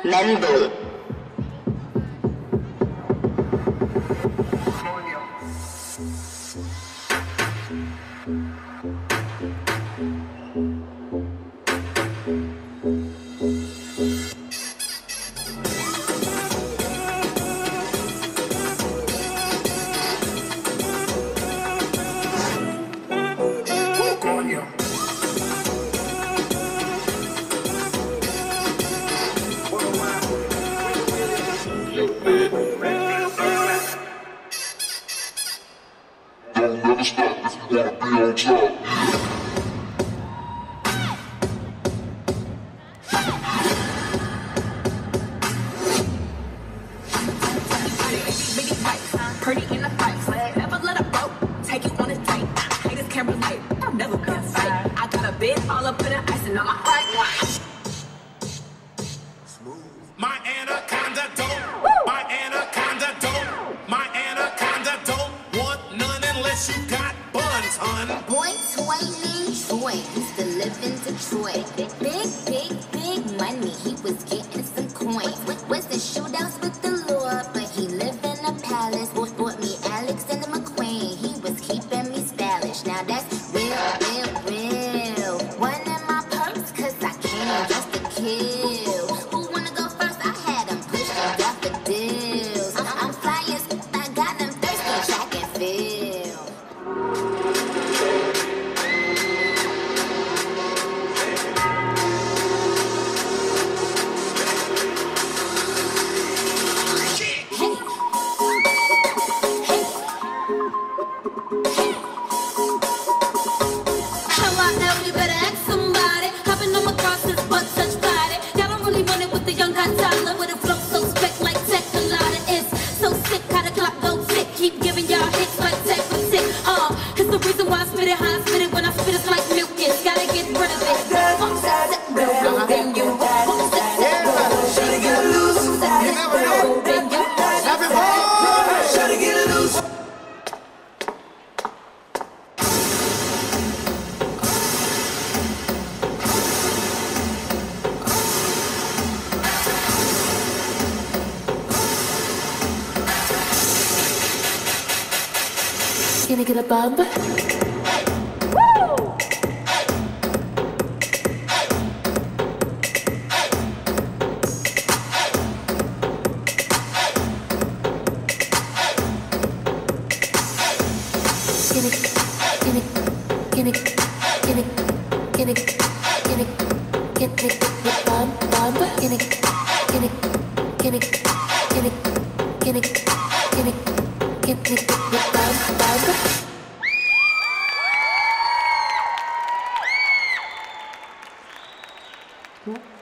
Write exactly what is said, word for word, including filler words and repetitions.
Mendo. Don't never stop if you wanna be on top. Pretty in the fight, never let a rope take you on a date. Haters can't relate, I'll never be a fight. I got a bit all up in the icing on my white wine. My anaconda don't, my anaconda don't, my anaconda don't want none unless you got buns, hun. Boy, toy named Troy used to live in Detroit. Big, big, big money, he was getting some coins. Was the shootouts with the Lord, but he lived in a palace. Bought, bought me Alexander McQueen, he was keeping me stylish. Now that's real, real, real. One in my purse, cause I came just to kill. Who wanna go first? I had them pushing daffodils. I'm, I'm flying, I got them thirsty, track and field. You better ask somebody. Hopping on my cross, his butt touch body. Y'all don't really want it with the young hot toddler with a flow so spec like tech. A lot of it's so sick, how the clock go tick. Keep giving y'all hits like tech for tick. Uh, it's the reason why I spit it how I spit it. When I spit it's like mucus. Gotta get rid of it. Fuck that, that, uh-huh. Then you fuck that, that, gotta get loose. You never know. Then you stop it, boy. Try to get it loose. Can I get a bump? Woo! Can it, can it, can it, can it, can it, can it, can it get a bump, bump? Can it, can it, can it, can it, can it, can it, can it get a bump, bump? Cool.